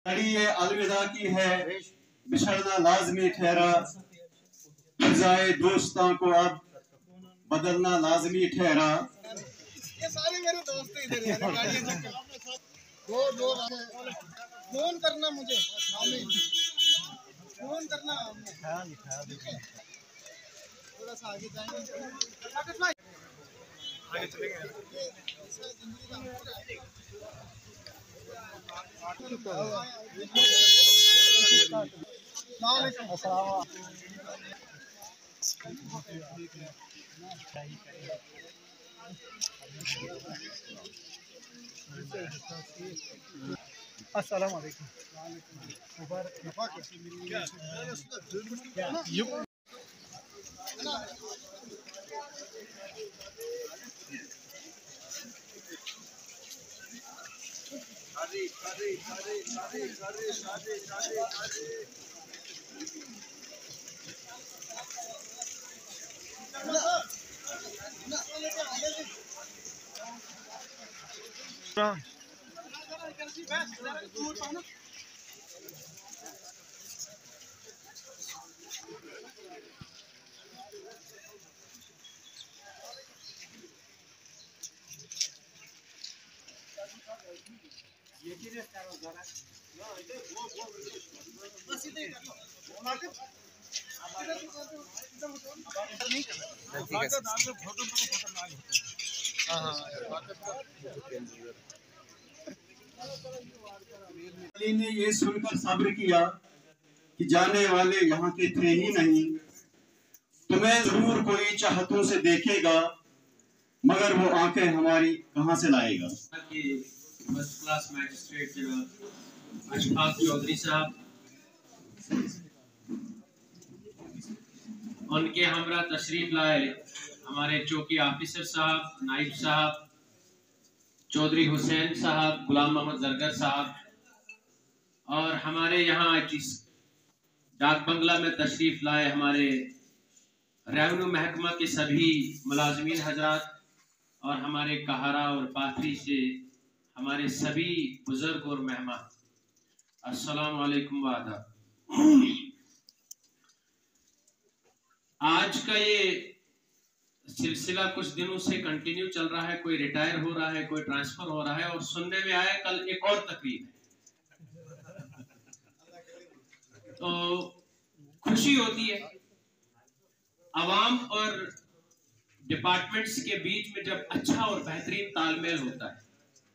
घड़ी ये अलविदा की है, बिछड़ना लाजमी ठहरा, फिजाए दोस्तां को अब बदलना लाजमी ठहरा। ये सारे मेरे दोस्त इधर हैं, दो फोन करना मुझे, फोन करना थोड़ा सा आगे जाएंगे, आगे चलेंगे। अस्सलाम वालेकुम। अली ने ये सुनकर सब्र किया कि जाने वाले यहाँ के थे ही नहीं, तुम्हें जरूर कोई चाहतों से देखेगा, मगर वो आंखें हमारी कहाँ से लाएगा। First class magistrate Ashfaq Chaudhary साहब, उनके हमरा तशरीफ लाए हमारे चौकी ऑफिसर साहब, नाइब साहब, चौधरी हुसैन साहब, गुलाम मोहम्मद जरगर साहब, और हमारे यहाँ जिस डाक बंगला में तशरीफ लाए हमारे रेवेन्यू महकमा के सभी मुलाजमीन हजरात, और हमारे कहारा और पाथरी से हमारे सभी बुजुर्ग और मेहमान, अस्सलाम वालेकुम व आदाब। आज का ये सिलसिला कुछ दिनों से कंटिन्यू चल रहा है, कोई रिटायर हो रहा है, कोई ट्रांसफर हो रहा है, और सुनने में आया कल एक और तकरीब है, तो खुशी होती है। अवाम और डिपार्टमेंट्स के बीच में जब अच्छा और बेहतरीन तालमेल होता है।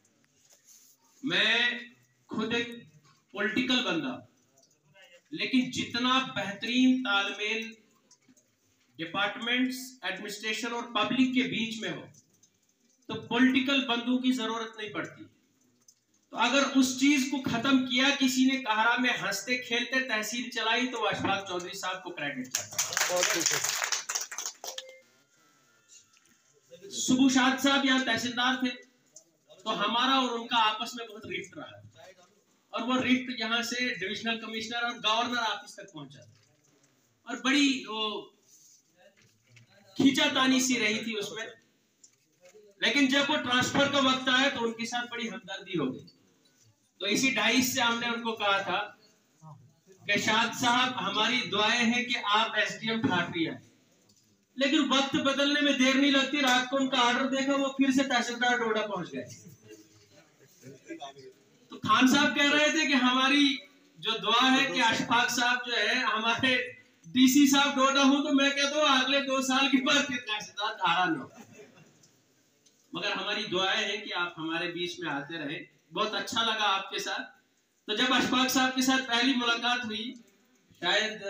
मैं खुद एक पॉलिटिकल बंदा, लेकिन जितना बेहतरीन तालमेल डिपार्टमेंट्स, एडमिनिस्ट्रेशन और पब्लिक के बीच में हो, तो पॉलिटिकल बंदों की जरूरत नहीं पड़ती। तो अगर उस चीज को खत्म किया किसी ने, कहारा में हंसते खेलते तहसील चलाई, तो अशफाक चौधरी साहब को क्रेडिट चाहिए। सुबुशाद साहब यहाँ तहसीलदार थे, तो हमारा और उनका आपस में बहुत रिफ्ट रहा, और वो रिफ्ट यहाँ से डिविजनल कमिश्नर और गवर्नर ऑफिस तक पहुंचा, और बड़ी वो खींचातानी सी रही थी उसमें। लेकिन जब वो ट्रांसफर का वक्त आया तो उनके साथ बड़ी हमदर्दी हो गई। तो इसी डाइस से हमने उनको कहा था कि शाद साहब, हमारी दुआएं हैं कि आप एसडीएम ठाठरी आए। लेकिन वक्त बदलने में देर नहीं लगती, रात को उनका ऑर्डर देखा, वो फिर से तहसीलदार डोडा पहुंच गए। तो खान साहब कह रहे थे कि हमारी जो दुआ है कि अशफाक साहब जो है हमारे डीसी साहब डोडा हूं, तो मैं कहता हूँ अगले 2 साल के बाद फिर तहसीलदार ठाठरा न हो। मगर हमारी दुआएं हैं कि आप हमारे बीच में आते रहे। बहुत अच्छा लगा आपके साथ। तो जब अशफाक साहब के साथ पहली मुलाकात हुई, शायद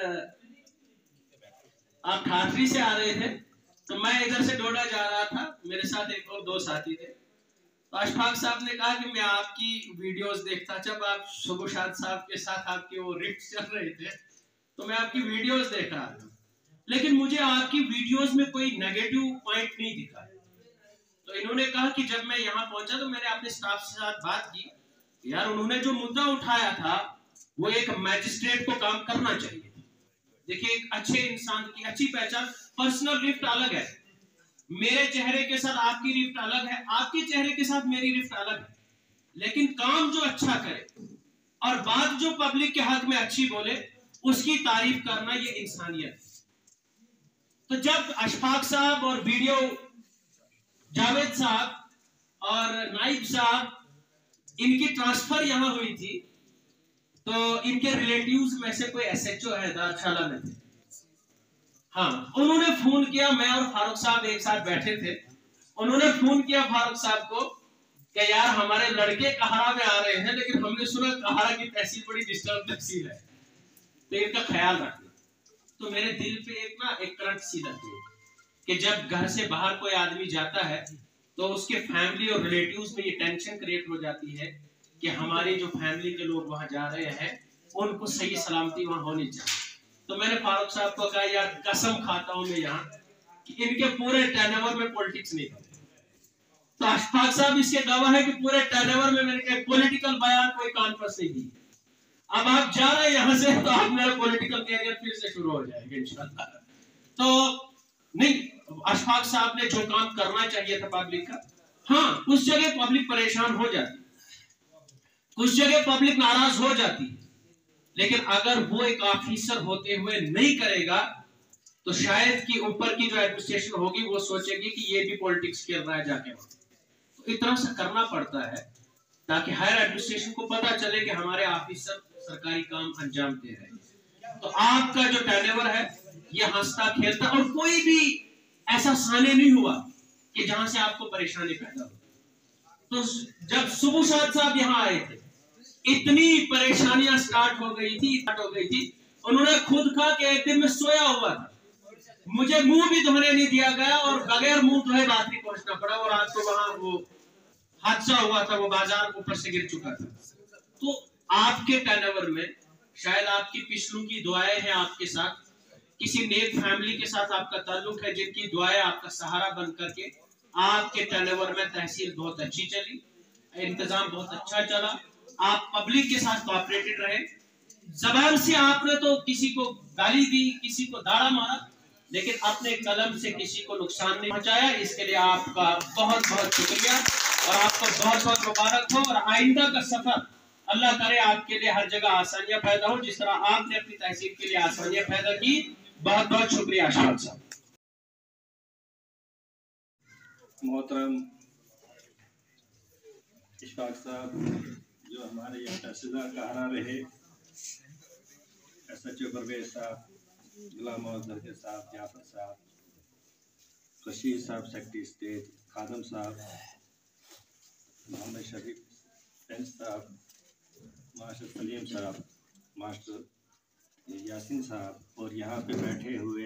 आप ठाठरी से आ रहे थे, तो मैं इधर से डोडा जा रहा था, मेरे साथ एक और 2 साथी थे। तो अशफाक साहब ने कहा कि मैं आपकी वीडियोस देखता, जब आप सुबुशाद साहब के साथ आपके वो रिफ्ट चल रहे थे, तो मैं आपकी वीडियोस देख रहा था, लेकिन मुझे आपकी वीडियोस में कोई नेगेटिव पॉइंट नहीं दिखा। तो इन्होंने कहा कि जब मैं यहाँ पहुंचा तो मैंने अपने स्टाफ के साथ बात की, यार उन्होंने जो मुद्दा उठाया था वो एक मैजिस्ट्रेट को काम करना चाहिए। देखिए, एक अच्छे इंसान की अच्छी पहचान, पर्सनल रिफ्ट अलग है, मेरे चेहरे के साथ आपकी रिफ्ट अलग है, आपके चेहरे के साथ मेरी रिफ्ट अलग है, लेकिन काम जो अच्छा करे और बात जो पब्लिक के हक में अच्छी बोले उसकी तारीफ करना ये इंसानियत है। तो जब अशफाक साहब और वीडियो जावेद साहब और नाइब साहब इनकी ट्रांसफर यहां हुई थी तो इनके रिलेटिव्स में से कोई एसएचओ है दारशाला में थे। हाँ, उन्होंने फोन किया, मैं और फारूक साहब एक साथ बैठे थे, उन्होंने फोन किया फारूक साहब को कि यार हमारे लड़के कहाड़ा में आ रहे हैं, लेकिन हमने सुना कहाड़ा की तहसील बड़ी डिस्टर्ब तहसील है, तो इनका ख्याल रखना। तो मेरे दिल पे एक करंट सी लगती है कि जब घर से बाहर कोई आदमी जाता है तो उसके फैमिली और रिलेटिव्स में ये टेंशन क्रिएट हो जाती है कि हमारी जो फैमिली के लोग वहां जा रहे हैं उनको सही सलामती वहां होनी चाहिए। तो मैंने फारूक साहब को कहा यार कसम खाता हूं मैं यहाँ कि इनके पूरे टर्नओवर में पॉलिटिक्स नहीं करते। तो अशफाक साहब इसके गवाह है कि पूरे टर्नओवर में मैंने पॉलिटिकल बयान कोई कॉन्फ्रेंस नहीं दी। अब आप जा रहे हैं यहाँ से तो आप मेरा पॉलिटिकल कैरियर फिर से शुरू हो जाएगा इंशाल्लाह। तो नहीं, अशफाक साहब ने जो काम करना चाहिए था पब्लिक का, हाँ उस जगह पब्लिक परेशान हो जाती, कुछ जगह पब्लिक नाराज हो जाती, लेकिन अगर वो एक ऑफिसर होते हुए नहीं करेगा तो शायद कि ऊपर की जो एडमिनिस्ट्रेशन होगी वो सोचेगी कि ये भी पॉलिटिक्स खेल रहा है जाके। तो इतना सा करना पड़ता है ताकि हायर एडमिनिस्ट्रेशन को पता चले कि हमारे ऑफिसर सरकारी काम अंजाम दे रहे हैं। तो आपका जो टर्नओवर है ये हंसता खेलता और कोई भी ऐसा साने नहीं हुआ कि जहां से आपको परेशानी पैदा हो। तो जब सुबह साहब यहाँ आए थे इतनी परेशानियां स्टार्ट हो गई थी। उन्होंने खुद कहा कि एक दिन में सोया हुआ था, मुझे मुंह भी धोने नहीं दिया गया और बगैर मुंह धोए रात्रि पहुंचना पड़ा और आज तो वहां वो हादसा हुआ था, वो बाजार ऊपर से गिर चुका था। तो आपके टर्नओवर में शायद आपकी पिछलों की दुआएं हैं आपके साथ, किसी नेक फैमिली के साथ आपका ताल्लुक है जिनकी दुआएं आपका सहारा बन करके आपके टर्नओवर में तहसील बहुत अच्छी चली, इंतजाम बहुत अच्छा चला, आप पब्लिक के साथ कोऑपरेटेड रहे। जबान से आपने तो किसी को गाली दी, किसी को दाड़ा मारा, लेकिन अपने कलम से किसी को नुकसान नहीं पहुंचाया। इसके लिए आपका बहुत बहुत शुक्रिया और आपको बहुत बहुत मुबारक हो। और आइंदा का सफर अल्लाह करे आपके लिए हर जगह आसानियां पैदा हो जिस तरह आपने अपनी तहसील के लिए आसानियां पैदा की। बहुत बहुत शुक्रिया अशफाक साहब। मोहतरम अशफाक साहब जो हमारे यहाँ तहसीलदार कहाड़ा रहे, SHO परवेज साहब, गुलाम मोहम्मद साहब, जाफर साहब, रशीद साहब सेक्रेटरी स्टेट, खादम साहब, मोहम्मद शरीफ पेंच साहब, मास्टर सलीम साहब, मास्टर यासिन साहब और यहाँ पे बैठे हुए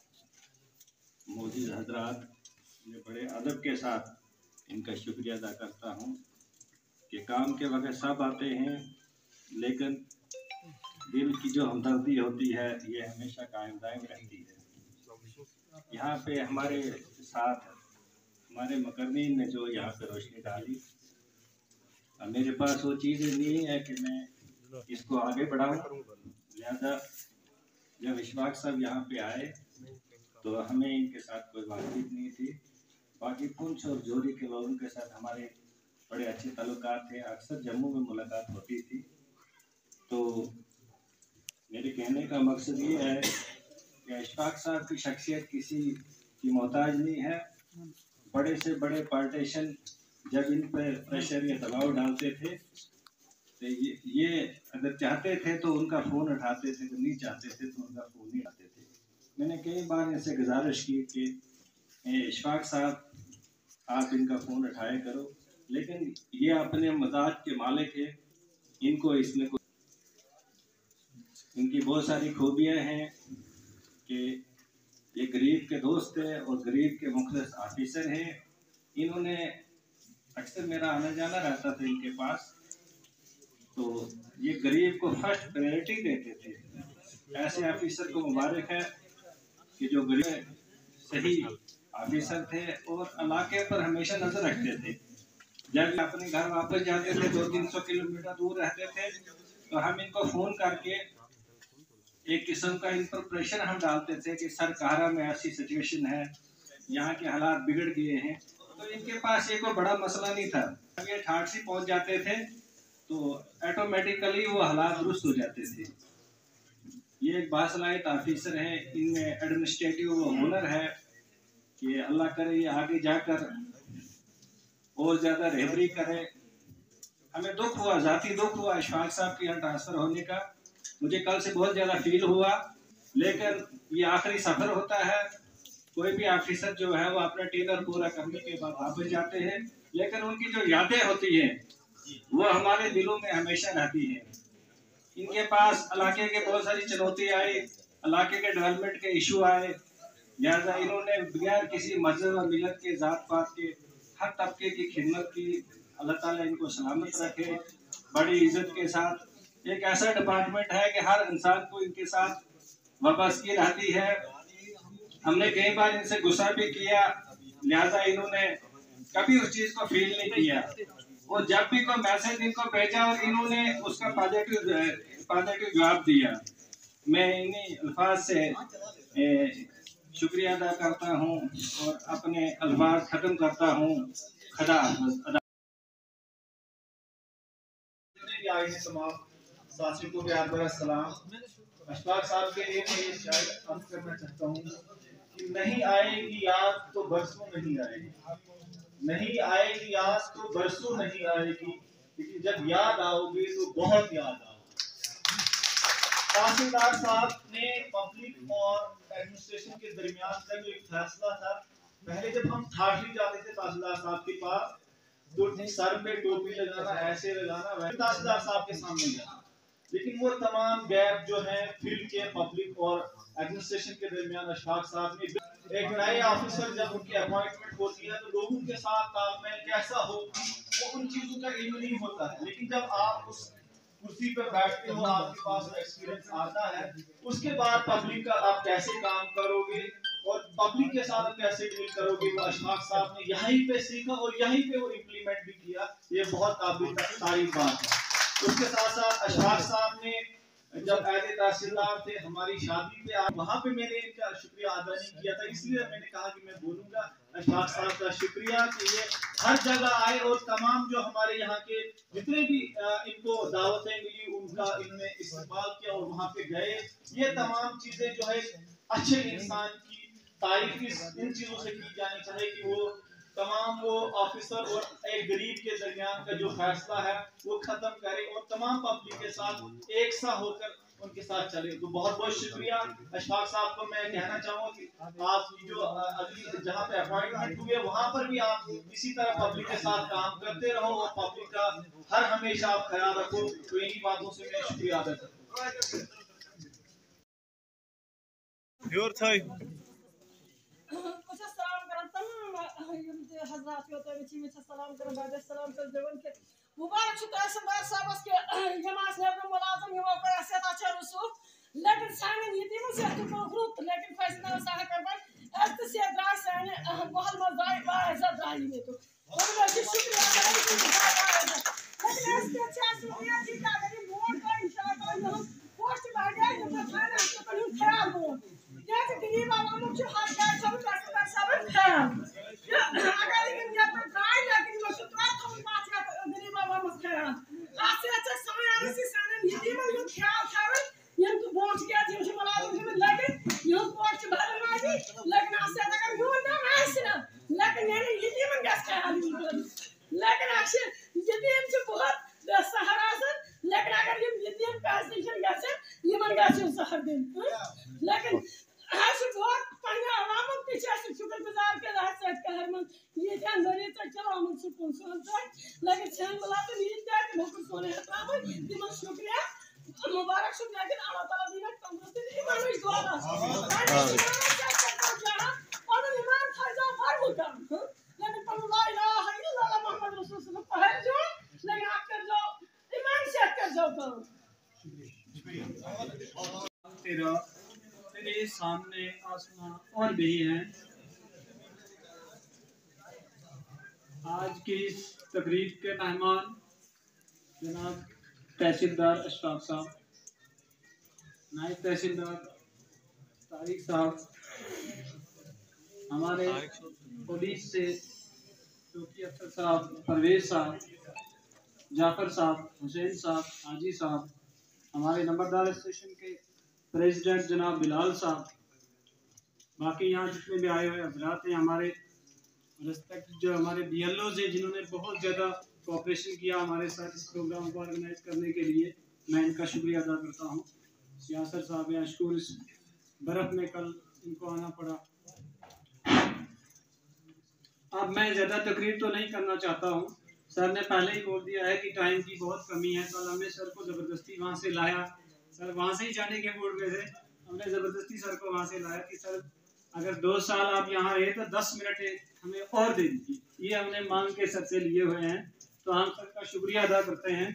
मौजूद हजरात, मैं बड़े अदब के साथ इनका शुक्रिया अदा करता हूँ कि काम के वक्त सब आते हैं, लेकिन दिल की जो हमदर्दी होती है ये हमेशा कायम दायम रहती है। यहाँ पे हमारे साथ हमारे मकरमीन ने जो यहाँ पे रोशनी डाली, मेरे पास वो चीज़ें नहीं है कि मैं इसको आगे बढ़ाऊँ, लिहाजा जब अशफाक साहब यहाँ पे आए तो हमें इनके साथ कोई बातचीत नहीं थी। बाकी पुंछ और जोड़ी के लोगों के साथ हमारे बड़े अच्छे ताल्लुकात थे, अक्सर जम्मू में मुलाकात होती थी। तो मेरे कहने का मकसद ये है कि अशफाक साहब की शख्सियत किसी की मोहताज नहीं है। बड़े से बड़े पॉलिटिशियन जब इन पर प्रेशर या दबाव डालते थे तो ये अगर चाहते थे तो उनका फ़ोन उठाते थे, अगर नहीं चाहते थे तो उनका फ़ोन नहीं उठाते थे। मैंने कई बार इनसे गुजारिश की कि अशफाक साहब आप इनका फ़ोन उठाया करो, लेकिन ये अपने मजाज के मालिक है, इनको इसमें इनकी बहुत सारी खूबियाँ हैं कि ये गरीब के दोस्त हैं और गरीब के मुखलिस ऑफिसर हैं। इन्होंने अक्सर मेरा आना जाना रहता था इनके पास, तो ये गरीब को फर्स्ट प्रायोरिटी देते थे। ऐसे ऑफिसर को मुबारक है कि जो गरीब सही ऑफिसर थे और इलाके पर हमेशा नजर रखते थे। जब अपने घर वापस जाते थे, 200-300 किलोमीटर दूर रहते थे, तो हम इनको फ़ोन करके एक किस्म का इन पर प्रेशर हम डालते थे कि सर कहाड़ा में ऐसी सिचुएशन है, यहाँ के हालात बिगड़ गए हैं। तो इनके पास ये कोई बड़ा मसला नहीं था। जब ये ठाठ से पहुँच जाते थे तो ऑटोमेटिकली वो हालात दुरुस्त हो जाते थे। ये एक बासलाहियत ऑफिसर है, इनमें एडमिनिस्ट्रेटिव हुनर है कि अल्लाह करे ये आगे जाकर और ज़्यादा रहबरी करे। हमें दुख हुआ, ज़ाती दुख हुआ अशफाक साहब के यहाँ ट्रांसफ़र होने का। मुझे कल से बहुत ज़्यादा फील हुआ, लेकिन ये आखिरी सफ़र होता है। कोई भी ऑफिसर जो है वो अपना टेलर पूरा करने के बाद वापस जाते हैं, लेकिन उनकी जो यादें होती हैं वो हमारे दिलों में हमेशा रहती हैं। इनके पास इलाके के बहुत सारी चुनौती आई, इलाके के डेवलपमेंट के इशू आए, लिहाजा इन्होंने बगैर किसी मजहब और मिलत के, ज़ात पात के हर तबके की खिदमत की। अल्लाह ताला इनको सलामत रखे, बड़ी इज्जत के साथ। एक ऐसा डिपार्टमेंट है कि हर इंसान को इनके साथ वाबस्तगी रहती है। हमने कई बार इनसे गुस्सा भी किया, लिहाजा इन्होंने कभी उस चीज़ को फील नहीं किया। और जब भी कोई मैसेज इनको भेजा और इन्होंने उसका पॉजिटिव जवाब दिया। मैं इन्हीं अल्फाज से शुक्रिया अदा करता हूँ और अपने अल्फाज ख़त्म करता हूँ। खुदा हाफ़िज़। आए हैं तमाम साथियों को प्यार भरा सलाम। अशफाक साहब के लिए मैं ये शायद अर्ज करना चाहता हूँ कि नहीं आएगी याद तो बरसों नहीं आएगी, नहीं आएगी याद तो बरसों नहीं आएगी, लेकिन जब याद आओगे तो बहुत याद आओगे। तहसीलदार साहब ने पब्लिक और एडमिनिस्ट्रेशन के दरमियान का जो एक फैसला था, पहले जब हम ठाठरी जाते थे तहसीलदार साहब के पास तो सर पे टोपी लगाना, ऐसे लगाना, वैसे तहसीलदार साहब के सामने जाना, लेकिन वो तमाम गैप जो है फील्ड के पब्लिक और एडमिनिस्ट्रेशन के दरमियान अशफाक साहब ने एक नए ऑफिसर जब उनकी अपॉइंटमेंट होती है तो लोगों के साथ तालमेल कैसा हो वो उन चीजों का इल्म नहीं होता है। लेकिन जब आप उस कुर्सी पर बैठते हो, आपके पास एक्सपीरियंस आता है, उसके बाद पब्लिक का आप कैसे काम करोगे और पब्लिक के साथ कैसे डील करोगे, वो अशफाक साहब ने यहीं पे सीखा और यहीं पे वो इम्प्लीमेंट भी किया। ये बहुत काबिल तारीफ बात है। उसके साथ साथ अशफाक साहब ने जब ऐसे तहसीलदार थे हमारी शादी पे, वहाँ पे मैंने इनका शुक्रिया अदा नहीं किया था, इसलिए मैंने कहा कि मैं बोलूँगा अशफाक साहब का शुक्रिया कि ये हर जगह आए और तमाम जो हमारे यहाँ के जितने भी इनको दावतें मिली उनका इन्होंने इस्तेमाल किया और वहाँ पे गए। ये तमाम चीज़ें जो है अच्छे इंसान की तारीफ इन चीज़ों से की जानी चाहिए कि वो तमाम वो ऑफिसर और एक गरीब के दरमियान का जो फैसला है वो खत्म करे और तमाम पब्लिक के साथ एक सा होकर उनके साथ चले। तो बहुत बहुत शुक्रिया अशफाक साहब को। मैं कहना चाहूँगा कि आप जो अगली जहाँ पे अपॉइंटमेंट हुए वहाँ पर भी आप इसी तरह पब्लिक के साथ काम करते रहो और पब्लिक का हर हमेशा आप ख्याल रखो। तो इन्हीं बातों से मैं शुक्रिया अदा करता हूँ। हजरात सलाम कर बाद सलाम कर देवन के मुबारक छु तहसीलदार साहब के जमात नेबर मुलाजिम यमो पर असत अच्छा रसू लेकिन साने यतीम से तो ग्रुप लेकिन फैसला साह करबन अस्त से द्राय साने बहुत मजा बाजा द्राय में तो और शुक्रिया लेकिन अस्त अच्छा शुक्रिया जी का गरीब वोट का इंशाल्लाह हम पोस्ट बाजा जो थाना तो ख्याल हो ये गरीब आवाम को हर गाय सब तहसीलदार साहब ख्याल अगर ये तो ट्राई लेकिन वो शुक्रिया तो बात का गरीब आवाम को ख्याल आसे अच्छा समय आ रही साने यतीम को ख्याल खावे ये तो वोट के जो मुलाजिम में लेकिन ये वोट भर माजी लेकिन आसे अगर यो ना आसना लेकिन ये यतीम का ख्याल लेकिन आसे यतीम से बहुत सहारा से लेकिन अगर ये यतीम का स्टेशन गसे ये मन गसे सहार दिन लेकिन आज बहुत पहले आवाम पीछे से शुक्रगुजार के रह सकते हर मन ये ध्यान धरे तक चलो हम सुकून सुन लेकिन छन बोला तो नींद जाए कि भूख सोने हटा दिमाग शुक्रिया मुबारक शुभ लेकिन अल्लाह ताला दिन तंदुरुस्ती ईमान में दुआ और ईमान खर्चा भर होता लेकिन तुम ला इलाहा इल्लल्लाह मुहम्मद रसूलुल्लाह पहल जो लेकिन आप कर जाओ ईमान से कर जाओ तो तेरे सामने आसमां और भी हैं। आज की इस तकरीब के मेहमान जनाब तहसीलदार अशफाक साहब, नायब तहसीलदार तारिक साहब, हमारे पुलिस से चौकी अफसर साहब परवेज साहब, जाफ़र साहब, हुसैन साहब, हाजी साहब, हमारे नंबरदार स्टेशन के प्रेसिडेंट जनाब बिलाल साहब, बाकी यहाँ जितने भी आए हुए हजरात हैं, हमारे रिस्पेक्ट जो हमारे BLOs हैं जिन्होंने बहुत ज़्यादा कोऑपरेशन किया हमारे साथ इस प्रोग्राम को ऑर्गेनाइज करने के लिए, मैं इनका शुक्रिया अदा करता हूँ। यासर साहब हैं अशकूर, इस बर्फ़ में कल इनको आना पड़ा। अब मैं ज़्यादा तकरीर तो नहीं करना चाहता हूँ, सर ने पहले ही बोल दिया है कि टाइम की बहुत कमी है। कल हमने सर को ज़बरदस्ती वहाँ से लाया, सर वहाँ से ही जाने के मूड में थे, हमने ज़बरदस्ती सर को वहाँ से लाया कि सर अगर 2 साल आप यहाँ रहे तो 10 मिनट हमें और दे दीजिए, ये हमने मांग के सर से लिए हुए हैं, तो हम सर का शुक्रिया अदा करते हैं।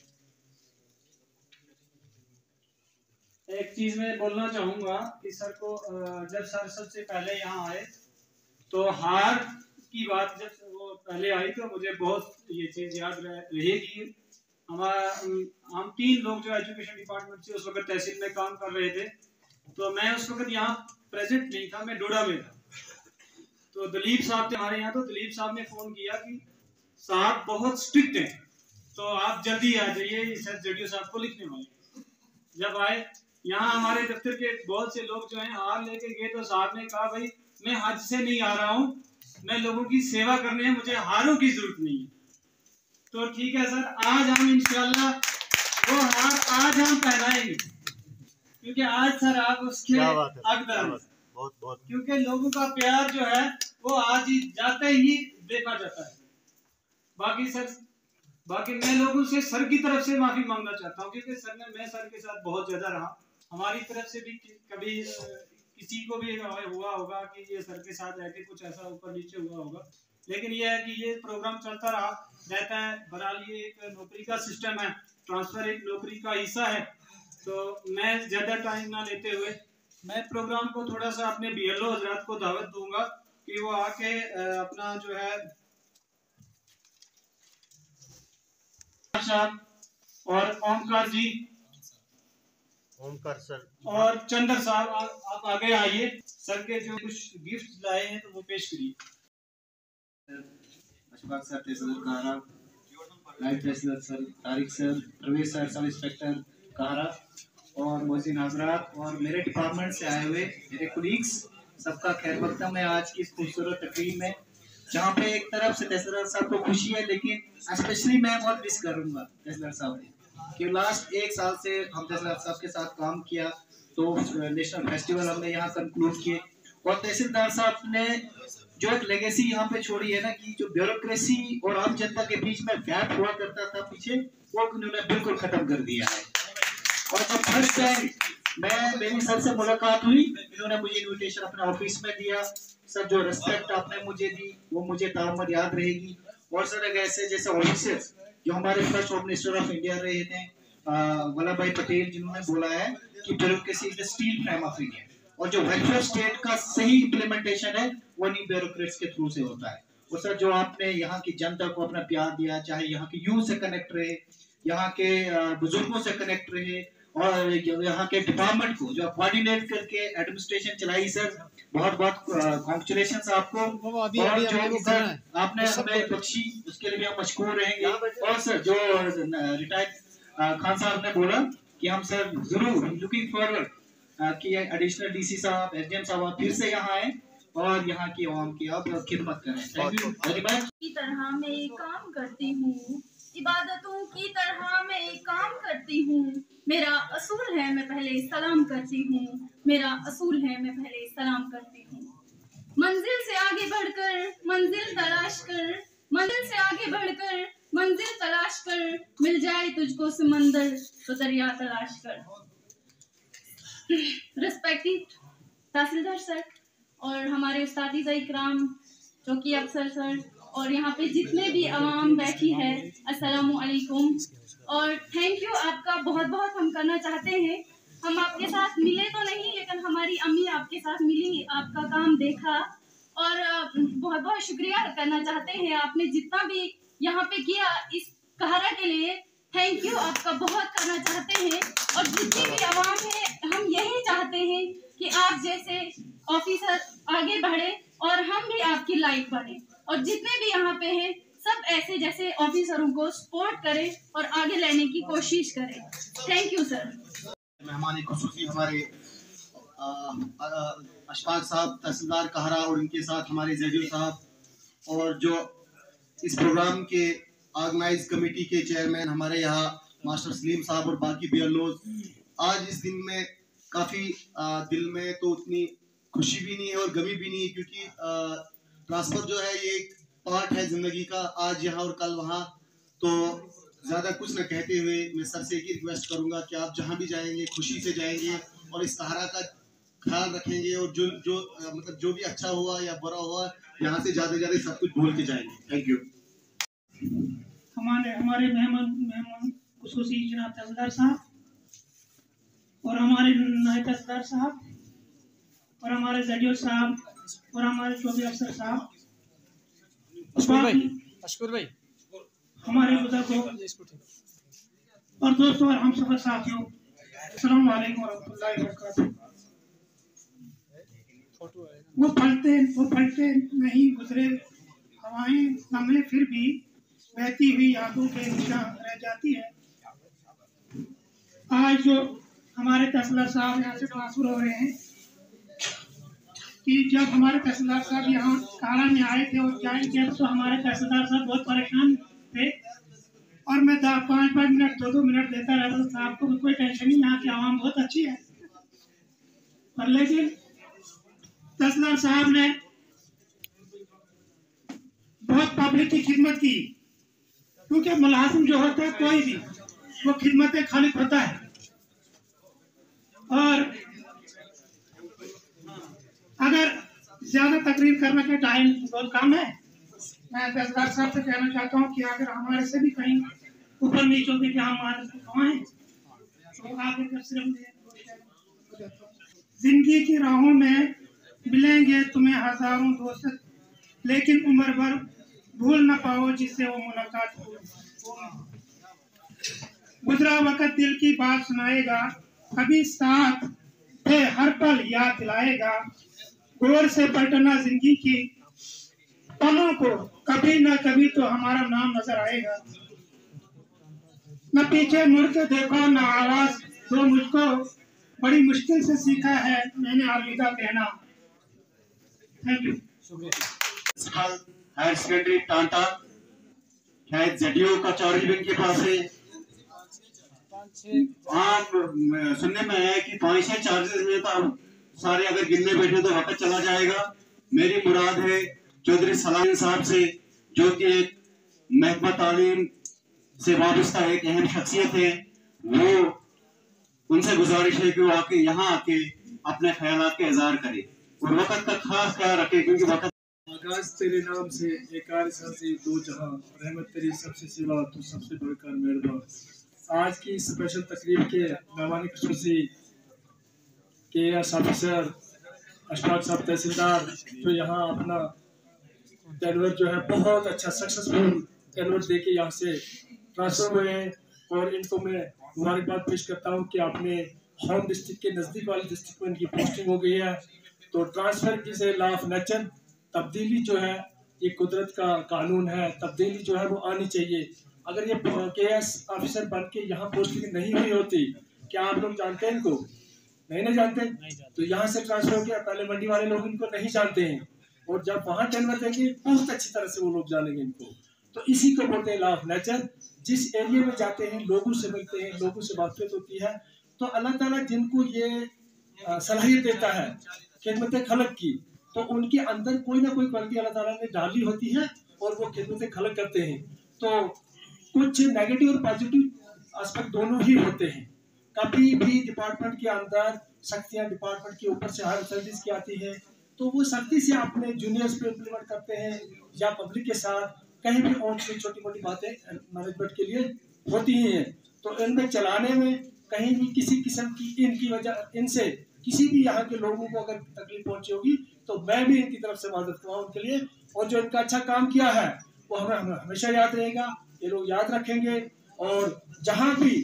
एक चीज़ मैं बोलना चाहूँगा कि सर को जब सर सबसे पहले यहाँ आए तो हार की बात जब वो पहले आई तो मुझे बहुत ये चीज़ याद रहेगी। हम 3 लोग जो एजुकेशन डिपार्टमेंट से उस वक्त तहसील में काम कर रहे थे, तो मैं उस वक्त यहाँ प्रेजेंट नहीं था, मैं डोडा में था। तो दलीप साहब थे हमारे यहाँ, तो दलीप साहब ने फ़ोन किया कि साहब बहुत स्ट्रिक्ट हैं, तो आप जल्दी आ जाइए, सर JDO साहब को लिखने वाले। जब आए यहाँ हमारे दफ्तर के बहुत से लोग जो हैं हार लेके गए, तो साहब ने कहा भाई मैं हज से नहीं आ रहा हूँ, मैं लोगों की सेवा करनी है, मुझे हारों की जरूरत नहीं है। तो ठीक है सर, आज हम इंशाल्लाह वो हार आज हम पहनाएंगे, क्योंकि आज सर आप उसके हकदार हैं। बहुत क्योंकि लोगों का प्यार जो है वो आज ही जाते ही देखा जाता है। बाकी मैं लोगों से सर की तरफ से माफी मांगना चाहता हूँ, क्योंकि मैं सर के साथ बहुत ज्यादा रहा, हमारी तरफ से भी कभी किसी को भी हुआ होगा कि ये सर के साथ रह के कुछ ऐसा ऊपर नीचे हुआ होगा, लेकिन ये है कि ये प्रोग्राम चलता रहता है। बहरहाल ये एक नौकरी का सिस्टम है, ट्रांसफर एक नौकरी का हिस्सा है। तो मैं ज़्यादा टाइम ना लेते हुए मैं प्रोग्राम को थोड़ा सा अपने BLO हजरात को दावत दूंगा कि वो आके अपना जो है और ओमकार जी, ओमकार सर और चंदर साहब, आप आगे आइए। सर के जो कुछ गिफ्ट लाए हैं तो वो पेश करिए। अशफाक सर, तहसीलदार काहरा, नायब tehsildar sir Tariq sir, Pravesh sir, सब इंस्पेक्टर काहरा और मोहसिन हजरात और मेरे डिपार्टमेंट से आए हुए मेरे कोलीग्स, सबका खैर मकदम है आज की इस खूबसूरत तकरीब में, जहाँ पे एक तरफ से तहसीलदार साहब को खुशी है, लेकिन स्पेशली मैं बहुत मिस करूँगा तहसीलदार साहब कि लास्ट 1 साल से हम तहसीलदार साहब के साथ काम किया, तो नेशनल फेस्टिवल हमने यहाँ कंक्लूड किए, और तहसीलदार साहब ने जो एक लेगेसी यहाँ पे छोड़ी है ना, कि जो ब्यूरोक्रेसी और आम जनता के बीच में गैप हुआ करता था पीछे, वो उन्होंने बिल्कुल खत्म कर दिया है। और जब फर्स्ट टाइम मेरी सर से मुलाकात हुई, इन्होंने मुझे इन्विटेशन अपने ऑफिस में दिया। सर जो रिस्पेक्ट आपने मुझे दी वो मुझे ताउम्र याद रहेगी। और सर एक ऐसे जैसे ऑफिसर्स जो हमारे first home minister of India रहे थे वल्लभ भाई पटेल, जिन्होंने बोला है कि bureaucracy is the steel frame of India, और जो वेलफेयर स्टेट का सही इम्प्लीमेंटेशन है वो नहीं ब्यूरोक्रेट्स के थ्रू से होता है। और सर जो आपने यहाँ की जनता को अपना प्यार दिया, चाहे यहाँ के यूथ से कनेक्ट रहे, यहाँ के बुजुर्गों से कनेक्ट रहे, और यहाँ के डिपार्टमेंट को जो कोऑर्डिनेट करके एडमिनिस्ट्रेशन चलाई, सर बहुत बहुत कांग्रेचुलेशंस आपको। और जो सर आपने हमें बख्शी उसके लिए भी हम मशकूर रहेंगे। और सर जो रिटायर्ड खान साहब ने बोला कि हम सर जरूर लुकिंग फॉरवर्ड कि एडिशनल DC साहब, SDM साहब फिर से यहाँ आए और यहाँ की आवाम की आप खिदमत करें। Thank you very much. की तरह मैं एक काम करती हूँ, इबादतों की तरह मैं एक काम करती हूँ, मेरा असूल है मैं पहले सलाम करती हूँ, मेरा असूल है मैं पहले सलाम करती हूँ। मंजिल से आगे बढ़कर मंजिल तलाश कर, मंजिल से आगे बढ़कर मंजिल तलाश कर, मिल जाए तुझको समंदर तो दरिया तलाश कर। रिस्पेक्टेड तहसीलदार सर और हमारे उस्ताद इकराम, चौकी अफसर सर, और यहाँ पे जितने भी आवाम बैठी है, अस्सलामु अलैकुम और थैंक यू आपका बहुत बहुत हम करना चाहते हैं। हम आपके साथ मिले तो नहीं, लेकिन हमारी अम्मी आपके साथ मिली, आपका काम देखा और बहुत बहुत शुक्रिया करना चाहते हैं। आपने जितना भी यहाँ पे किया इस कहरा के लिए, थैंक यू आपका बहुत करना चाहते हैं। और जितनी भी आवाम है, हम यही चाहते हैं कि आप जैसे ऑफिसर आगे बढ़े और हम भी आपकी लाइफ बढ़े, और जितने भी यहाँ पे हैं सब ऐसे जैसे ऑफिसरों को सपोर्ट करें और आगे लेने की कोशिश करें। Thank you sir. मेहमान खुसूसी हमारे अशफाक साहब तहसीलदार कहरा और इनके साथ हमारे जेडीओ साहब और जो इस प्रोग्राम के ऑर्गेनाइज कमेटी के चेयरमैन हमारे यहाँ मास्टर सलीम साहब और बाकी बीएलओज। आज इस दिन में काफ़ी दिल में तो उतनी खुशी भी नहीं है और गमी भी नहीं है, क्योंकि ट्रांसफर जो है ये एक पार्ट है ज़िंदगी का, आज यहाँ और कल वहाँ। तो ज़्यादा कुछ न कहते हुए मैं सर से एक ही रिक्वेस्ट करूँगा कि आप जहाँ भी जाएंगे खुशी से जाएंगे और इस सहारा का ख्याल रखेंगे, और जो मतलब जो भी अच्छा हुआ या बुरा हुआ यहाँ से ज़्यादा सब कुछ भूल के जाएंगे। Thank you. हमारे मेहमान खुसूसी जनाब तहसीलदार साहब और हमारे नायब तहसीलदार साहब और हमारे जेडीओ साहब और हमारे चौबी अफसर साहब, अशकुर भाई हमारे बुजुर्गों और दोस्तों और हम सब साथियों, अस्सलाम वालेकुम वरहमतुल्लाहि वबरकातुहू। वो पलटे नहीं गुजरे हवाएं लम्हे फिर भी बहती हुई यादों के निशान रह जाती है। आज जो हमारे तहसीलदार साहब यहाँ से ट्रांसफर हो रहे हैं, कि जब हमारे तहसीलदार साहब यहाँ कहरा में आए थे और ज्वाइन किया तो हमारे तहसीलदार साहब बहुत परेशान थे और मैं 5-5 मिनट 2-2 मिनट देता रहता था। साहब को कोई टेंशन नहीं, यहाँ की आवाम बहुत अच्छी है। पर लेकिन तहसीलदार साहब ने बहुत पब्लिक की खिदमत की, क्योंकि मुलाजिम जो होता है कोई भी वो खिदमत खालिक होता है। और अगर ज्यादा तकरीर करने का टाइम बहुत कम है, मैं तहसीलदार साहब से कहना चाहता हूँ कि अगर हमारे से भी कहीं ऊपर नीचे होगी कि हम हैं तो आगे सिर्फ जिंदगी की राहों में मिलेंगे तुम्हें हजारों दोस्त, लेकिन उम्र भर भूल न पाओ जिससे वो मुलाकात हो। गुजरा वक्त दिल की बात सुनाएगा, कभी साथ थे हर पल याद दिलाएगा। गौर से पलटना जिंदगी की पलों को, कभी न कभी तो हमारा नाम नजर आएगा। न पीछे मुड़ के देखो न आवाज दो मुझको, बड़ी मुश्किल से सीखा है मैंने अलविदा कहना। Thank you. हायर सेकेंडरी टांटा शायद जेडीओ का चौरीबन के पास है। आप सुनने में आया कि 5-6 चार्जेस में तो सारे अगर गिनने बैठे तो वक्त चला जाएगा। मेरी मुराद है चौधरी सलाम साहब से, जो कि एक महकमा तालीम से वाबस्ता एक अहम शख्सियत है। वो उनसे गुजारिश है कि वो आके यहाँ आके अपने ख्यालात का इजहार करे और वक्त का खास ख्याल रखे, क्योंकि वक्त आगाज तेरे नाम से एक आरिसा से दो जहां, रहमत तेरी सबसे सिवा तू सबसे बढ़कर मेहरबान। आज की स्पेशल तकरीब के मेहमान खुसूसी KAS ऑफिसर अशफाक साहब तहसीलदार, जो यहाँ अपना टेनवर जो है बहुत अच्छा सक्सेसफुल टेनवर दे के यहाँ से ट्रांसफर हुए हैं, और इनको मैं मुबारकबाद पेश करता हूँ कि अपने होम डिस्ट्रिक्ट के नज़दीक वाले डिस्ट्रिक्ट में इनकी पोस्टिंग हो गई है। तो ट्रांसफर की से लॉ ऑफ नेचर, तब्दीली जो है ये कुदरत का कानून है, तब्दीली जो है वो आनी चाहिए। अगर ये KAS ऑफिसर बन के यहाँ पोस्टिंग नहीं हुई होती, क्या आप लोग जानते हैं इनको? नहीं ना जानते। तो यहाँ से ट्रांसफर हो गया, पहले मंडी वाले लोग इनको नहीं जानते हैं, और जब वहाँ टेनवर देंगे बहुत अच्छी तरह से वो लोग जानेंगे इनको। तो इसी को बोलते हैं लॉ ऑफ नेचर। जिस एरिया में जाते हैं, लोगों से मिलते हैं, लोगों से बातचीत होती है, तो अल्लाह ताला जिनको ये सलाहियत देता है खिदमत खलक की, तो उनके अंदर कोई ना कोई क्वालिटी अल्लाह ताला ने डाली होती है और वो खिदमत खलक करते हैं। तो कुछ नेगेटिव और पॉजिटिव एस्पेक्ट दोनों ही होते हैं। कभी भी डिपार्टमेंट के अंदर सख्तियाँ डिपार्टमेंट के ऊपर से हर सर्विस की आती है, तो वो सख्ती से अपने जूनियर्स पे इम्प्लीमेंट करते हैं, या पब्लिक के साथ कहीं भी छोटी मोटी बातें मैनेजमेंट के लिए होती ही हैं। तो इनमें चलाने में कहीं भी किसी किस्म की इनकी वजह इनसे किसी भी यहाँ के लोगों को अगर तकलीफ पहुंची होगी, तो मैं भी इनकी तरफ से मदद करूँ उनके लिए। और जो इनका अच्छा काम किया है वो हमें हमेशा याद रहेगा, ये लोग याद रखेंगे। और जहाँ भी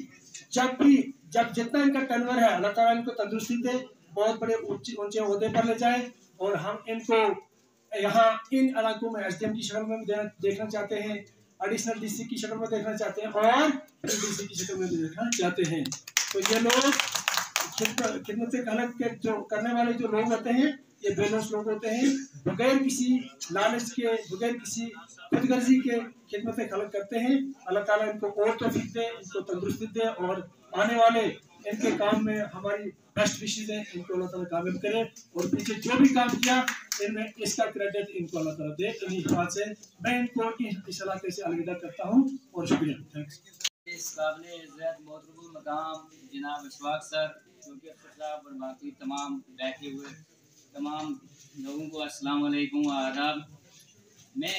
जब जितना इनका टेनवर है, अल्लाह ताला इनको तंदुरुस्ती दे, बहुत बड़े ऊंचे ओहदे पर ले जाए, और हम इनको यहाँ इन इलाकों में SDM की शक्ल में देखना चाहते हैं, एडिशनल DC की शक्ल में देखना चाहते हैं और DC की शक्ल में देखना चाहते हैं। तो ये लोग खिदमत खलक के जो करने वाले जो लोग होते हैं, ये बेलौस लोग होते हैं, बगैर किसी लालच के, बगैर किसी खुदगर्जी के खिदमत खलक करते हैं। अल्लाह ताला इनको और तौफीक दे, इनको तंदुरुस्ती दे और आने वाले इनके काम में हमारी बेस्ट विशेस है, इनको अल्लाह ताला कामयाब करे और पीछे जो भी काम किया इनमें इसका क्रेडिट इनको अल्लाह ताला दे। इन्हीं बात से मैं इनको इस इलाके से अलविदा करता हूँ और शुक्रिया। थैंक्स। इस काबिल इज़्ज़त मोहतरम मकाम जनाब इशफाक सर, चौकी अफसर साहब और बाकी तमाम बैठे हुए तमाम लोगों को अस्सलाम वालेकुम व आदाब। मैं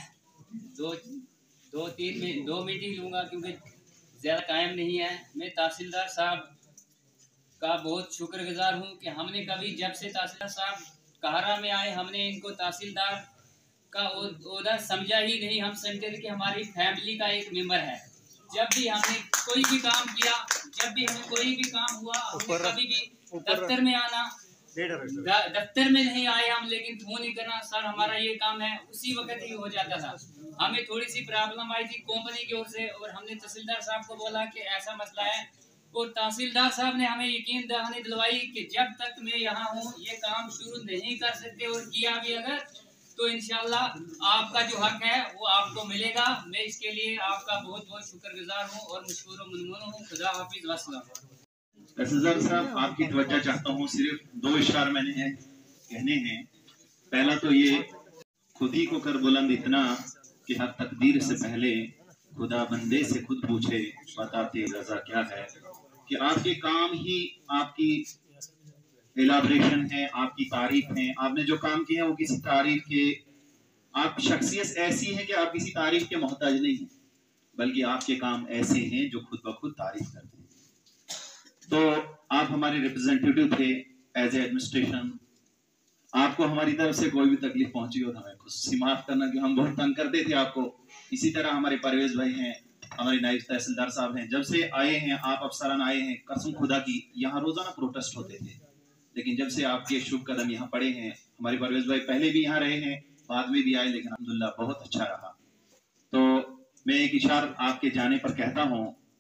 दो मीटिंग लूँगा क्योंकि ज़्यादा टाइम नहीं है। मैं तहसीलदार साहब का बहुत शुक्रगुजार हूँ कि हमने कभी जब से तहसीलदार साहब कहरा में आए हमने इनको तहसीलदार का ओहदा समझा ही नहीं। हम समझते थे कि हमारी फैमिली का एक मेंबर है। जब भी हमने कोई भी काम किया, जब भी हमें कोई भी काम हुआ, हमें कभी भी दफ्तर में आना, दफ्तर में नहीं आए हम, लेकिन फोन ही करना, सर हमारा ये काम है, उसी वक्त ही हो जाता था। हमें थोड़ी सी प्रॉब्लम आई थी कंपनी की ओर से और हमने तहसीलदार साहब को बोला कि ऐसा मसला है और तहसीलदार साहब ने हमें यकीन दहानी दिलवाई कि जब तक मैं यहाँ हूँ ये काम शुरू नहीं कर सकते और किया भी अगर तो इंशाल्लाह आपका जो हक है वो आपको मिलेगा। मैं इसके लिए आपका बहुत बहुत शुक्रगुजार हूँ और मशकूर व ममनून हूँ। खुदा हाफिज वस्सलाम। तहसीलदार साहब आपकी तवज्जो चाहता हूँ, सिर्फ 2 इशारे मैंने कहने हैं। पहला तो ये खुद ही को कर बुलंद इतना कि हर तकदीर से पहले खुदा बंदे से खुद पूछे बताते रजा क्या है, कि आपके काम ही आपकी एलाब्रेशन है, आपकी तारीफ है। आपने जो काम किया है वो किसी तारीफ के, आप शख्सियत ऐसी है कि आप किसी तारीफ के मोहताज नहीं है, बल्कि आपके काम ऐसे हैं जो खुद ब खुद तारीफ करते हैं। तो आप हमारे रिप्रेजेंटेटिव थे एज ए एडमिनिस्ट्रेशन। आपको हमारी तरफ से कोई भी तकलीफ पहुंची हो तो हमें खुद से माफ करना कि हम बहुत तंग करते थे आपको। इसी तरह हमारे परवेज भाई हैं, हमारे नायब तहसीलदार साहब हैं, जब से आए हैं आप अफसरान आए हैं, कसम खुदा की यहाँ रोजाना प्रोटेस्ट होते थे, लेकिन जब से आपके शुभ कदम यहाँ पड़े हैं, हमारे परवेज भाई पहले भी यहाँ रहे हैं, बाद में भी आए, लेकिन अल्हम्दुलिल्लाह बहुत अच्छा रहा। तो मैं एक इशारा आपके जाने पर कहता हूँ,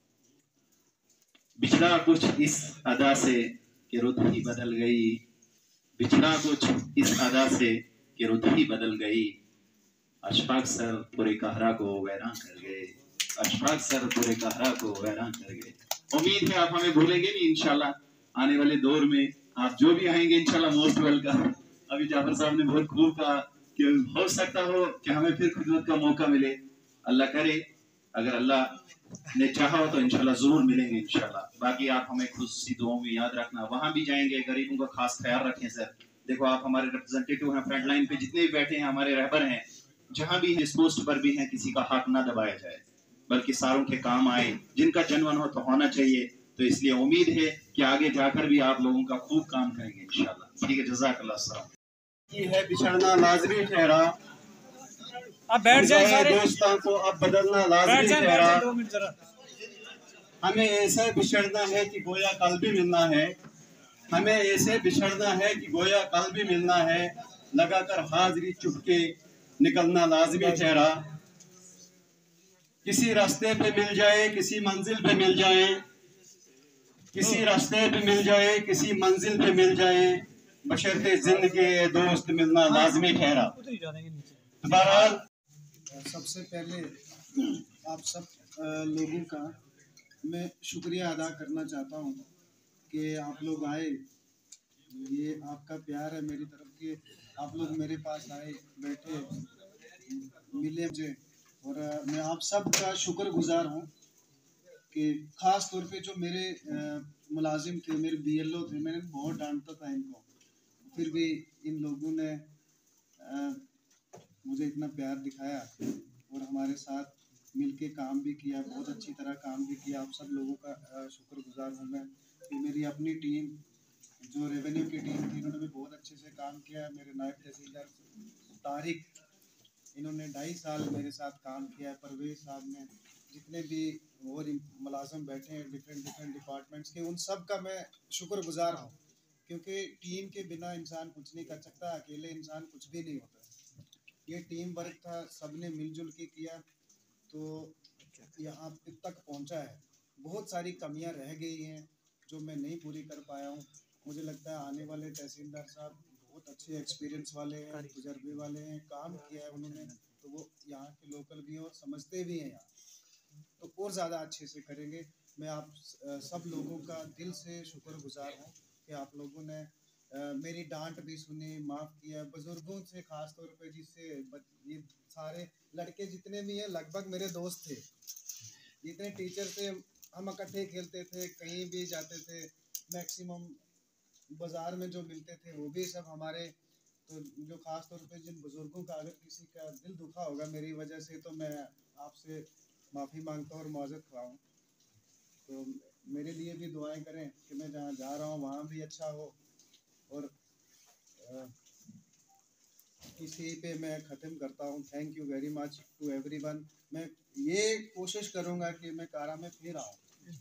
बिछड़ा कुछ इस अदा से कि रुत ही बदल गई, बिछड़ा कुछ इस अदा से कि रुत ही बदल गई। अशफाक सर पूरे कहरा को वैरान कर गए, अशफाक सर पूरे कहरा को वैरान कर गए। उम्मीद है आप हमें भूलेंगे नहीं इंशाल्लाह। आने वाले दौर में आप जो भी आएंगे इंशाल्लाह मोस्ट वेलकम। अभी जाफर साहब ने बहुत खूब कहा कि हो सकता हो कि हमें फिर खिदमत का मौका मिले। अल्लाह करे, अगर अल्लाह ने चाहा हो तो इंशाल्लाह जरूर मिलेंगे इंशाल्लाह। बाकी आप हमें खुशी दुआओं में याद रखना। वहां भी जाएंगे, गरीबों का खास ख्याल रखें सर। देखो आप हमारे रिप्रेजेंटेटिव हैं, फ्रंट लाइन पे जितने भी बैठे हैं, हमारे रहबर हैं, जहां भी इस पोस्ट पर भी हैं, किसी का हाथ ना दबाया जाए, बल्कि सारों के काम आए। जिनका जन्मन हो तो होना चाहिए। तो इसलिए उम्मीद है कि आगे जाकर भी आप लोगों का खूब काम करेंगे इंशाल्लाह। ठीक है, जज़ाकल्लाह। ये है बिछड़ना लाजमी ठहरा, अब बैठ जाए सारे दोस्तों को अब बदलना लाजमी ठहरा। हमें ऐसे बिछड़ना है कि गोया कल भी मिलना है, हमें ऐसे बिछड़ना है कि गोया कल भी मिलना है। लगाकर हाजिरी चुपके निकलना लाजमी ठहरा। किसी रास्ते पे मिल जाए, किसी मंजिल पे मिल जाए, किसी रास्ते पे मिल जाए, किसी मंजिल पे मिल जाए, बशर्ते जिंदगी दोस्त मिलना लाजमी ठहरा। बहरहाल सबसे पहले आप सब लोगों का मैं शुक्रिया अदा करना चाहता हूँ कि आप लोग आए। ये आपका प्यार है मेरी तरफ के, आप लोग मेरे पास आए, बैठे, मिले मुझे, और मैं आप सब का शुक्रगुजार हूँ कि ख़ास तौर पे जो मेरे मुलाजिम थे, मेरे BLO थे, मैंने बहुत डांटता था इनको, फिर भी इन लोगों ने मुझे इतना प्यार दिखाया और हमारे साथ मिलके काम भी किया, बहुत अच्छी तरह काम भी किया। आप सब लोगों का शुक्रगुजार हूँ मैं। फिर मेरी अपनी टीम जो रेवेन्यू की टीम थी, इन्होंने भी बहुत अच्छे से काम किया। मेरे नायब तहसीलदार तारिक, इन्होंने 2.5 साल मेरे साथ काम किया है। परवेज साहब ने, जितने भी और मुलाजिम बैठे हैं डिफरेंट डिपार्टमेंट्स के, उन सब का मैं शुक्रगुजार हूँ, क्योंकि टीम के बिना इंसान कुछ नहीं कर सकता, अकेले इंसान कुछ भी नहीं होता। ये टीम वर्क था, सबने मिलजुल के किया तो यहाँ तक पहुँचा है। बहुत सारी कमियाँ रह गई हैं जो मैं नहीं पूरी कर पाया हूँ। मुझे लगता है आने वाले तहसीलदार साहब बहुत अच्छे एक्सपीरियंस वाले हैं, तजुर्बे वाले हैं, काम किया है उन्होंने, तो वो यहाँ के लोकल भी हैं और समझते भी हैं यहाँ, तो और ज़्यादा अच्छे से करेंगे। मैं आप सब लोगों का दिल से शुक्रगुजार हूँ कि आप लोगों ने मेरी डांट भी सुनी, माफ़ किया। बुज़ुर्गों से ख़ास तौर पे, जिससे ये सारे लड़के जितने भी हैं लगभग मेरे दोस्त थे, जितने टीचर थे हम इकट्ठे खेलते थे, कहीं भी जाते थे, मैक्सिमम बाज़ार में जो मिलते थे वो भी सब हमारे। तो जो ख़ास तौर पे जिन बुज़ुर्गों का अगर किसी का दिल दुखा होगा मेरी वजह से, तो मैं आपसे माफ़ी मांगता हूँ और माज़रत ख़्वाह। तो मेरे लिए भी दुआएं करें कि मैं जहाँ जा रहा हूँ वहाँ भी अच्छा हो। और इसी पे मैं ख़त्म करता हूँ। Thank you very much to everyone. मैं ये कोशिश करूँगा कि मैं कारा में फिर आऊँ।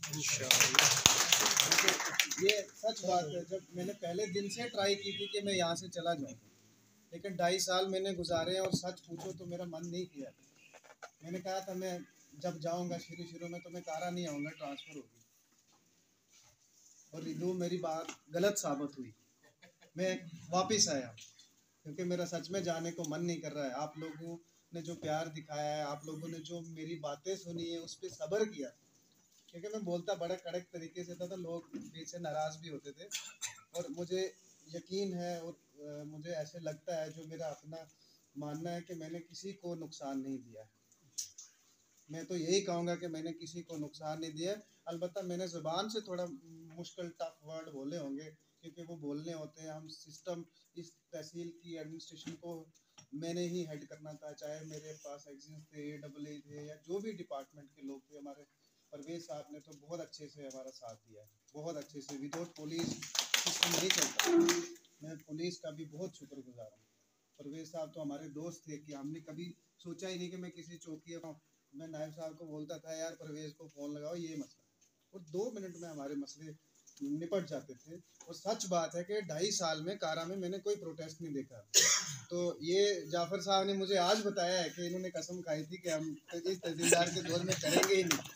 ये सच बात है, जब मैंने पहले दिन से ट्राई की थी कि मैं यहाँ से चला जाऊँ, लेकिन 2.5 साल मैंने गुजारे और सच पूछो तो मेरा मन नहीं किया। मैंने कहा था मैं जब जाऊँगा शुरू में तो मैं कारा नहीं आऊँगा, ट्रांसफ़र होगी, और जो मेरी बात गलत साबित हुई। मैं वापस आया क्योंकि मेरा सच में जाने को मन नहीं कर रहा है। आप लोगों ने जो प्यार दिखाया है, आप लोगों ने जो मेरी बातें सुनी है, उस पर सब्र किया, क्योंकि मैं बोलता बड़ा कड़क तरीके से था तो लोग बीच से नाराज़ भी होते थे। और मुझे यकीन है और मुझे ऐसे लगता है, जो मेरा अपना मानना है, कि मैंने किसी को नुकसान नहीं दिया। मैं तो यही कहूँगा कि मैंने किसी को नुकसान नहीं दिया। अलबत्ता मैंने ज़ुबान से थोड़ा मुश्किल टफ वर्ड बोले होंगे, क्योंकि वो बोलने होते हैं। हम सिस्टम, इस तहसील की एडमिनिस्ट्रेशन को मैंने ही हेड करना था, चाहे मेरे पास एग्जीज थे, AAA थे, या जो भी डिपार्टमेंट के लोग थे। हमारे परवेज साहब ने तो बहुत अच्छे से हमारा साथ दिया है, बहुत अच्छे से। विदाउट पुलिस सिस्टम नहीं चलता। मैं पुलिस का भी बहुत शुक्रगुजार हूँ। परवेज साहब तो हमारे दोस्त थे कि हमने कभी सोचा ही नहीं कि मैं किसी चौकी, मैं नायब साहब को बोलता था यार परवेज को फ़ोन लगाओ ये मसला, और 2 मिनट में हमारे मसले निपट जाते थे। और सच बात है कि 2.5 साल में कारा में मैंने कोई प्रोटेस्ट नहीं देखा। तो ये जाफ़र साहब ने मुझे आज बताया है कि इन्होंने कसम खाई थी कि हम इस तहसीलदार के दौर में करेंगे ही नहीं।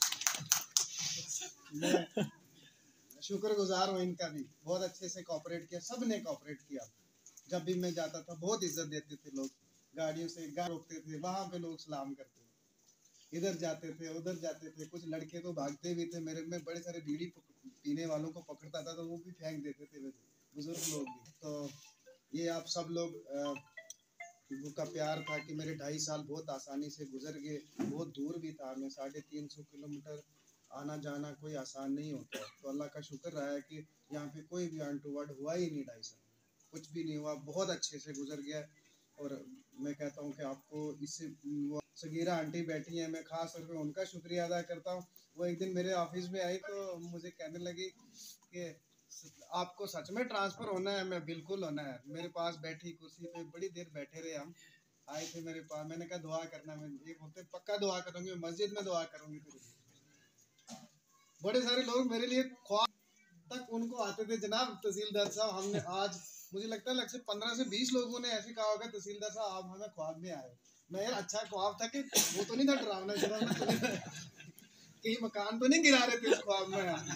मैं शुक्रगुजार हूँ इनका भी, बहुत अच्छे से कोऑपरेट किया, सब ने कोऑपरेट किया। जब भी मैं जाता था बहुत इज्जत देते थे लोग, गाड़ियों से गाड़ी रोकते थे, वहाँ पे लोग सलाम करते थे, इधर जाते थे उधर जाते थे। कुछ लड़के तो भागते भी थे, मेरे में बड़े सारे बीड़ी पीने वालों को पकड़ता था तो वो भी फेंक देते थे, बुजुर्ग लोग भी। तो ये आप सब लोग का प्यार था कि मेरे 2.5 साल बहुत आसानी से गुजर गए। बहुत दूर भी था, मैं 350 किलोमीटर आना जाना कोई आसान नहीं होता। तो अल्लाह का शुक्र रहा है कि यहाँ पे कोई भी अनटूवर्ड हुआ ही नहीं। 2.5 साल कुछ भी नहीं हुआ, बहुत अच्छे से गुजर गया। और मैं कहता हूँ कि आपको इससे, वो सगीरा आंटी बैठी हैं, मैं ख़ास तौर पे उनका शुक्रिया अदा करता हूँ। वो एक दिन मेरे ऑफिस में आई तो मुझे कहने लगी कि आपको सच में ट्रांसफ़र होना है? मैं बिल्कुल होना है। मेरे पास बैठी कुर्सी पे बड़ी देर बैठे रहे हम, आए थे मेरे पास। मैंने कहा दुआ करना। मैं ये बोलते पक्का दुआ करूँगी, मस्जिद में दुआ करूँगी तेरे लिए। बड़े सारे लोग मेरे लिए ख्वाब तक उनको आते थे, जनाब तहसीलदार साहब हमने आज, मुझे लगता है लगभग 15 से 20 लोगों ने ऐसे कहा होगा तहसीलदार साहब आप हमें ख्वाब में आए। मैं यार अच्छा ख्वाब था कि वो तो नहीं था डरावना डरावना तो नहीं, कहीं मकान तो नहीं गिरा रहे थे उस ख्वाब में।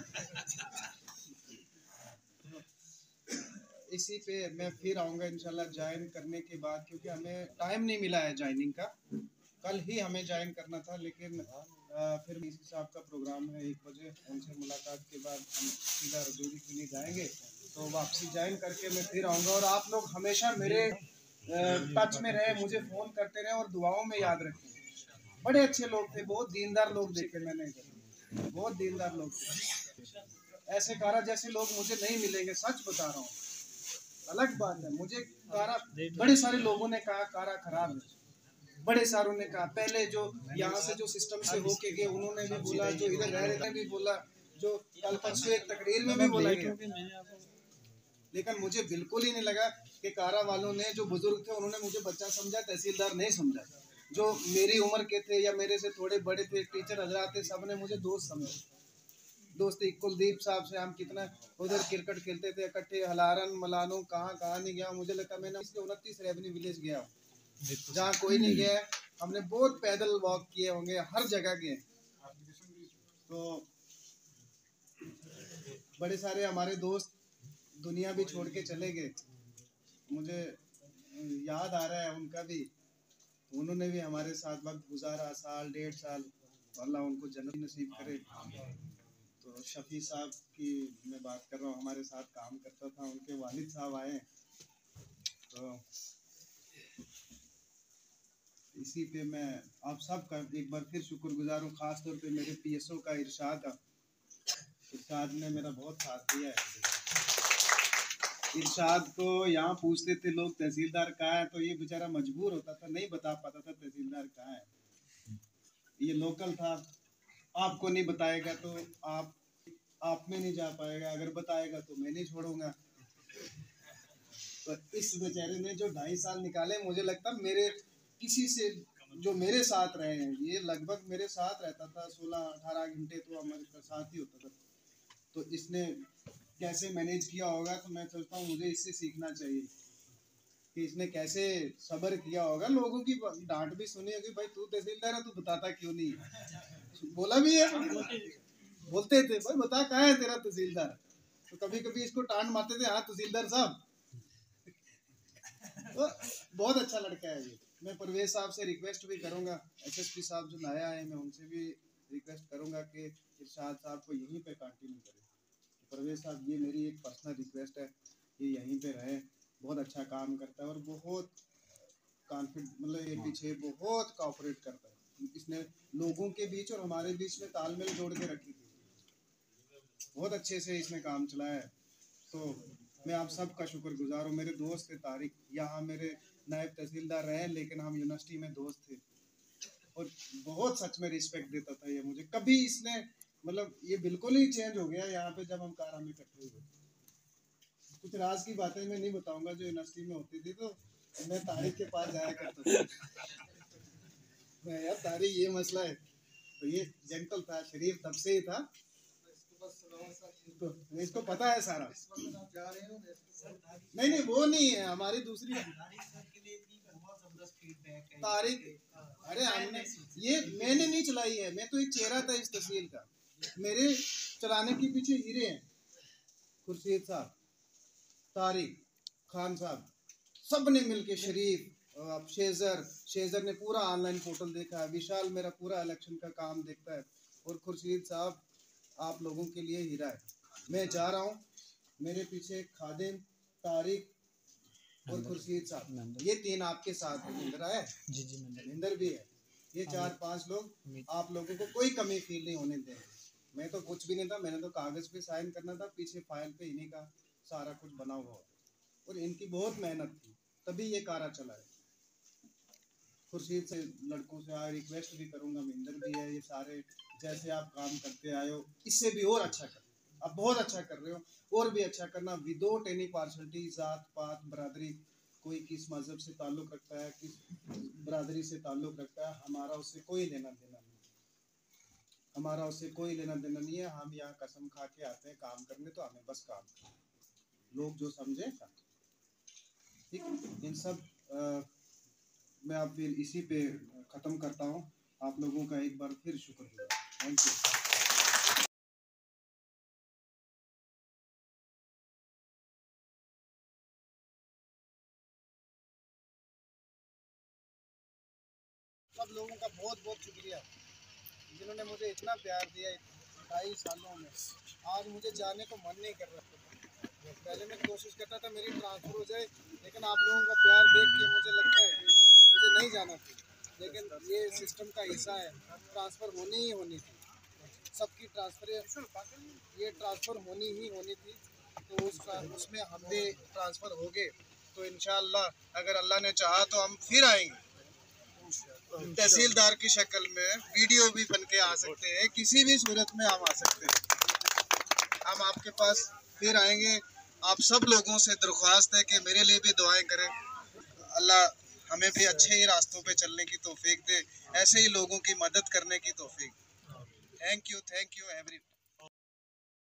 इसी पे मैं फिर आऊँगा इंशाल्लाह ज्वाइन करने के बाद, क्योंकि हमें टाइम नहीं मिला है ज्वाइनिंग का। कल ही हमें ज्वाइन करना था, लेकिन फिर इसी साहब का प्रोग्राम है 1 बजे। उनसे मुलाकात के बाद हम सीधा रजौरी के लिए जाएंगे, तो वापसी ज्वाइन करके मैं फिर आऊँगा। और आप लोग हमेशा मेरे टच में रहे, मुझे फ़ोन करते रहे और दुआओं में याद रखें। बड़े अच्छे लोग थे, बहुत दीनदार लोग देखे मैंने इधर, बहुत दीनदार लोग थे। ऐसे कारा जैसे लोग मुझे नहीं मिलेंगे, सच बता रहा हूँ। अलग बात है, मुझे कारा, बड़े सारे लोगों ने कहा कारा खराब है, बड़े सारों ने कहा। पहले जो यहाँ से जो सिस्टम से होके गए उन्होंने भी बोला, जो इधर रह रहे थे भी बोला, जो कल परसों एक तकरीर में भी बोला गया। लेकिन मुझे बिल्कुल ही नहीं लगा कि कारा वालों ने, जो बुजुर्ग थे उन्होंने मुझे बच्चा समझा, तहसीलदार नहीं समझा। जो मेरी उम्र के थे या मेरे से थोड़े बड़े थे, टीचर हजरात थे, सब ने मुझे दोस्त समझा। दोस्ती कुलदीप साहब से हम कितना उधर क्रिकेट खेलते थे इकट्ठे, हलारन मलानो, कहाँ नहीं गया। मुझे लगता मैंने इसके 29 रेवेन्यू विलेज गया हूँ, जहाँ कोई नहीं गया है। हमने बहुत पैदल वॉक किए होंगे, हर जगह गए। तो बड़े सारे हमारे दोस्त दुनिया भी छोड़ के चले गए। मुझे याद आ रहा है उनका भी, उन्होंने भी हमारे साथ वक्त गुजारा, साल 1.5 साल। अल्लाह उनको जन्नत नसीब करे। तो शफी साहब की मैं बात कर रहा हूँ, हमारे साथ काम करता था, उनके वालिद साहब आए। तो इसी पे मैं आप सब का एक बार फिर शुक्रगुजार हूँ, ख़ास तौर पे मेरे PSO का इरशाद ने मेरा बहुत साथ दिया है। इरशाद को यहाँ पूछते थे लोग तहसीलदार कहाँ है, तो ये बेचारा मजबूर होता था, नहीं बता पाता था तहसीलदार कहाँ है। ये लोकल था, आपको नहीं बताएगा तो आप में नहीं जा पाएगा, अगर बताएगा तो मैं नहीं छोड़ूंगा। तो इस बेचारे ने जो 2.5 साल निकाले, मुझे लगता मेरे किसी से जो मेरे साथ रहे हैं, ये लगभग मेरे साथ रहता था 16-18 घंटे तो हमारे साथ ही होता था। तो इसने कैसे मैनेज किया होगा, तो मैं सोचता हूँ मुझे इससे सीखना चाहिए कि इसने कैसे सब्र किया होगा। लोगों की डांट भी सुनी होगी, भाई तू तहसीलदार है, तू बताता क्यों नहीं? बोला भी है, बोलते थे भाई बता कहाँ है तेरा तहसीलदार। तो कभी कभी इसको टांट मारते थे, हाँ तहसीलदार साहब। तो बहुत अच्छा लड़का है ये। मैं परवेज साहब से रिक्वेस्ट भी करूँगा, SSP साहब जो नया आए, मैं उनसे भी रिक्वेस्ट करूँगा कि इरशाद साहब को यहीं पे कंटिन्यू करें। परवेज साहब, ये मेरी एक पर्सनल रिक्वेस्ट है, ये यहीं पे रहे। बहुत अच्छा काम करता है और बहुत कॉन्फिडेंट, मतलब ये पीछे बहुत कोऑपरेट करता है। इसने लोगों के बीच और हमारे बीच में तालमेल जोड़ के रखी थी, बहुत अच्छे से इसने काम चलाया है। तो मैं आप सबका शुक्रगुजार हूँ। मेरे दोस्त थे तारिक, यहाँ मेरे नायब तहसीलदार रहे, लेकिन हम यूनिवर्सिटी में दोस्त थे और बहुत सच में रिस्पेक्ट देता था ये मुझे। कभी इसने मतलब ये बिल्कुल ही चेंज हो गया यहाँ पे जब हम कारा में इकट्ठे हुए। कुछ राज की बातें मैं नहीं बताऊंगा जो यूनिवर्सिटी में होती थी। तो मैं तारिक के पास जाया करता था, मैं यार तारिक ये मसला है, तो ये जेंटल था, शरीफ तब से ही था, तो इसको पता है सारा। नहीं वो नहीं है, हमारी दूसरी तारिक। अरे हमने ये मैंने नहीं चलाई है, मैं तो एक चेहरा था इस तहसील का। मेरे चलाने के पीछे हीरे हैं, खुर्शीद साहब, तारिक, खान साहब, सब ने मिलके, शरीफ, शेजर ने पूरा ऑनलाइन पोर्टल देखा है, विशाल मेरा पूरा इलेक्शन का काम देखता है, और खुर्शीद साहब आप लोगों के लिए हीरा है। मैं जा रहा हूँ, मेरे पीछे खादिम, तारिक और खुर्शीद साहब, ये 3 आपके साथ है। महिंदर है जी, महिंदर भी है। ये 4-5 लोग आप लोगों को कोई कमी फील नहीं होने देंगे। मैं तो कुछ भी नहीं था, मैंने तो कागज पे साइन करना था, पीछे फाइल पे इन्हीं का सारा कुछ बना हुआ होता, और इनकी बहुत मेहनत थी, तभी ये कारा चला है। खुर्शीद से लड़कों से रिक्वेस्ट भी करूंगा, महिंदर भी है, ये सारे जैसे आप काम करते आए हो, इससे भी और अच्छा कर, आप बहुत अच्छा कर रहे हो, और भी अच्छा करना, विदाउट एनी पार्शलिटी, जात पात बरादरी, कोई किस मजहब से ताल्लुक़ रखता है, किस बरादरी से ताल्लुक़ रखता है, हमारा उससे कोई लेना देना नहीं, हमारा उससे कोई लेना देना नहीं है। हम यहाँ कसम खा के आते हैं काम करने, तो हमें बस काम करना, लोग जो समझे ठीक। इन सब मैं आप फिर इसी पे ख़त्म करता हूँ। आप लोगों का एक बार फिर शुक्रिया, थैंक यू। सब लोगों का बहुत बहुत शुक्रिया जिन्होंने मुझे इतना प्यार दिया 22 सालों में। आज मुझे जाने को मन नहीं कर रहा था, पहले मैं कोशिश करता था मेरी ट्रांसफ़र हो जाए, लेकिन आप लोगों का प्यार देख के मुझे लगता है कि मुझे नहीं जाना था, लेकिन ये सिस्टम का हिस्सा है, ट्रांसफ़र होनी ही होनी थी, सबकी ये ट्रांसफ़र होनी ही होनी थी। तो उसमें हम भी ट्रांसफ़र हो गए, तो इंशाअल्लाह अगर अल्लाह ने चाहा तो हम फिर आएंगे तहसीलदार की शक्ल में, वीडियो भी बन के आ सकते हैं, किसी भी सूरत में हम आ सकते हैं, हम आपके पास फिर आएंगे। आप सब लोगों से दरख्वास्त है कि मेरे लिए भी दुआएं करें, अल्लाह हमें भी अच्छे ही रास्तों पे चलने की तौफीक दे, ऐसे ही लोगों की मदद करने की तौफीक। Thank you every